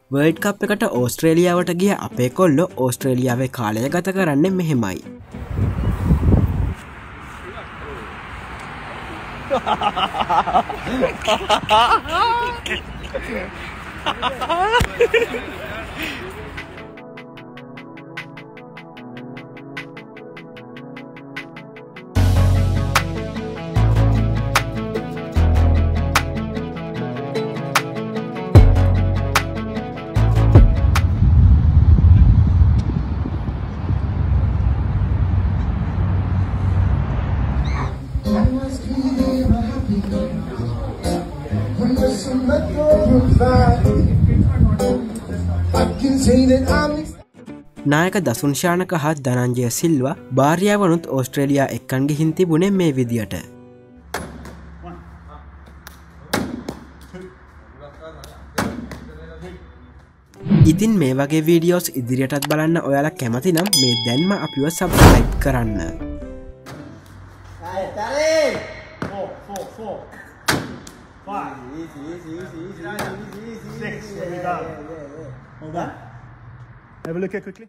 World කප් එකට ඕස්ට්‍රේලියාවට ගිය අපේ කොල්ලෝ ඕස්ට්‍රේලියාවේ කාලය ගත කරන්නේ මෙහෙමයි. නායක දසුන්ශානක හත් ධනංජය සිල්වා භාර්යාවනුත් ඕස්ට්‍රේලියා එක්කන් ගිහින් තිබුණේ මේ විදියට. ඉතින් මේ වගේ වීඩියෝස් ඉදිරියටත් බලන්න ඔයාලා කැමති නම් මේ දැන්ම අපිව සබ්ස්ක්‍රයිබ් කරන්න. Have a look at quickly.